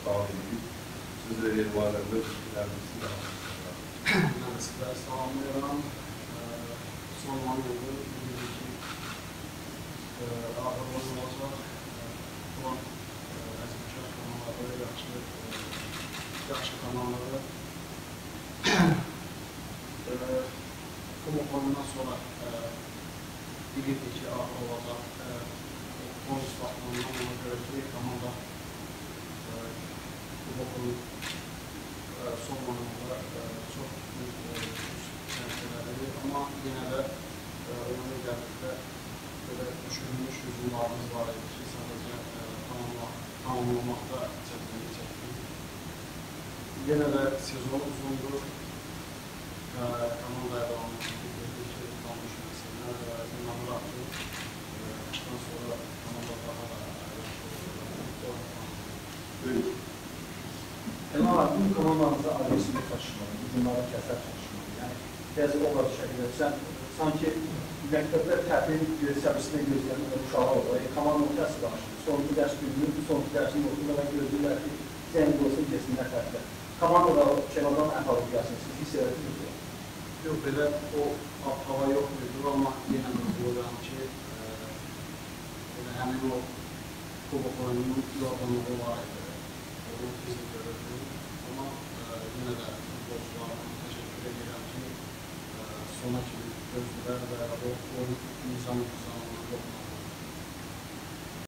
davam edeyim. Sözleri varlarında fikirlerimizi devam edelim. Ben sizleri salamlayıram. Son anında bizdeki ağırlığımız olacaq. Olan əzməkar kanalları, yaxşı kanalları kuboklarından sonra bilirdik ki ağır olacaq. Bonus baxımından ona görə ki, komanda kubokunun son anında çox büyük nəticələri, amma yenə də oyuna gəldikdə belə düşünülmüş hücumlarımız var idi ki, sadəcə tamamlamakda çətinlik çəkdik. Yenə də sezon uzundur, komandaya davam etdik ki, qalmış məsələlər və inanıraq ki, bundan sonra komanda daha da yaxşı olur. Elman abi, bu komandanızda agresivlik taşımalı, hücumlara kəsər taşımalı. Yəni, bəzi obraz şəkildə sən sanki məktəbdə təhlil səbirsinə gözlənir uşağı olur. Komandanın təsir danışır. Sonuncu dərs gününün, sonuncu dərsin yolunda və gözləyirlər ki, zəng olsun, kesinlər tərəflər. Komandada Şenoldan ən fazla gəlsin, siz hiss edərsiniz. Yox, belə o hava yox muydu, amma yenə də buluram ki, həmin o kubok oyununun yorğunluğu var idi. Onu biz də görürdük. Amma yenə də futbolcularına təşəkkür edirəm ki, sona kimi gözlülər və o oyun insanı